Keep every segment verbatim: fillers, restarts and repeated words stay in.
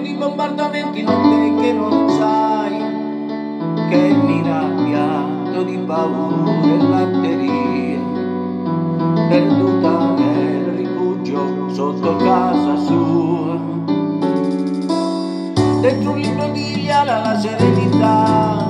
di bombardamenti, notte che non sai che mi piatto di paura e latteria, perduta nel rifugio sotto casa sua. Dentro un libro di Iliana la serenità,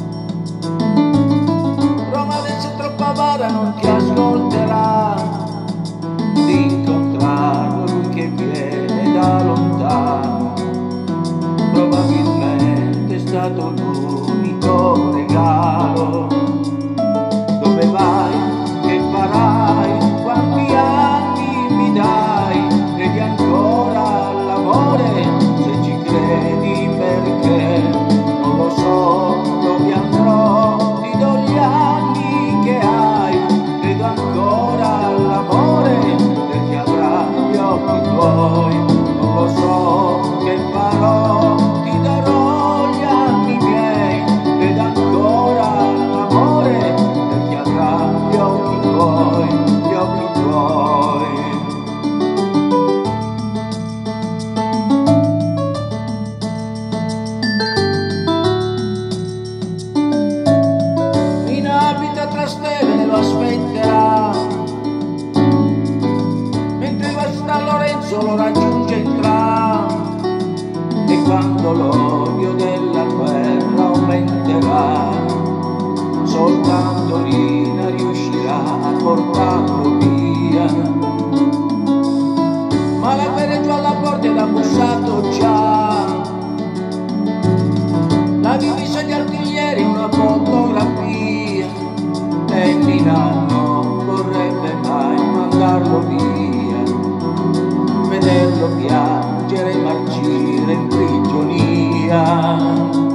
Roma adesso è troppo avara, non ti ascolterà. Di incontrarlo lui che viene da lontano, probabilmente è stato l'unico regalo. Dove vai? Che farai? Quanti anni mi dai? Credi ancora all'amore? Se ci credi perché? Non lo so, dove andrò? Ti do gli anni che hai. Credo ancora all'amore perché avrà gli occhi tuoi. Non lo so che farò, ti darò gli anni miei. Credo ancora all'amore perché avrà gli occhi tuoi, gli occhi tuoi. Abita tra stelle, lo aspetterà, mentre va a San Lorenzo lo raggiunge in tram, e quando l'odio della guerra aumenterà, soltanto Rina riuscirà a portarlo via. Ma la guerra è giù alla porta ed ha bussato già, la divisa di artiglieri, una fotografia, e Nina non vorrebbe mai mandarlo via, vederlo piangere e marcire in prigionia.